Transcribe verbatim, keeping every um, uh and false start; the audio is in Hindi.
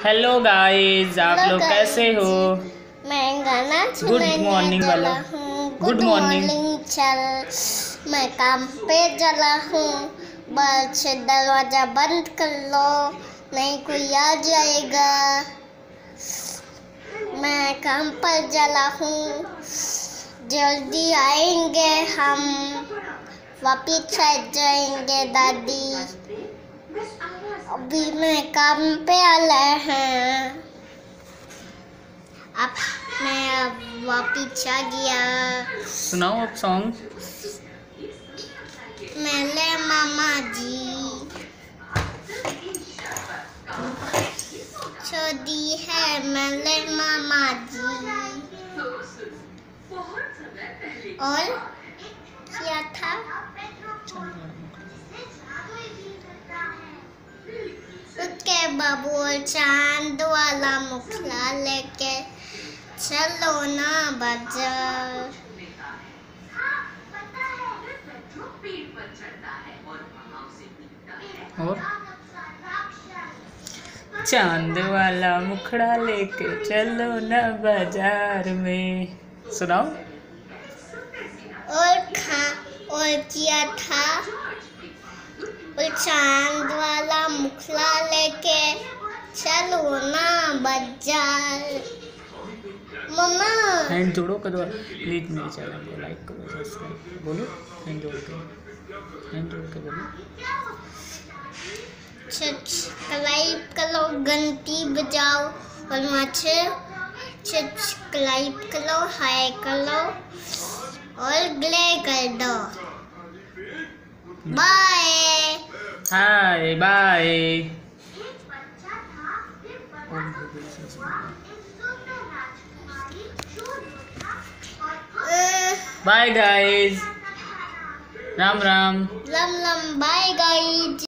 हेलो गाइस, आप लोग कैसे हो? मैं गाना गुड मॉर्निंग वाला गुड मॉर्निंग चल। मैं काम पे चला हूँ। बस दरवाजा बंद कर लो, नहीं कोई आ जाएगा। मैं काम पर चला हूँ, जल्दी आएंगे हम, वापिस आ जाएंगे दादी। अभी मैं काम पे आया है। अब मैं अब वापिस आ गया। सुनाओ अब सॉन्ग। मेरे मामा जी छोड़ी है, मेरे मामा जी। और क्या था? उसके बाबू चांद वाला मुखला लेके चलो ना बाजार। और चांद वाला मुखड़ा लेके चलो ना बाजार में। सुनाओ। और खा और क्या था? और चांद वाला मुखला लेके चलो ना बाजार। मम्मा हैंड जोड़ो करो प्लीज, मेरे चैनल को लाइक करो, सब्सक्राइब करो। बोलो हैंड जोड़ के, हैंड जोड़ के बोलो। सब्सक्राइब करो, घंटी बजाओ और मुझे सब्सक्राइब करो, हाय करो और ग्ले कर दो। Bye hi bye. Bye guys, Ram Ram. Ram Ram, bye guys.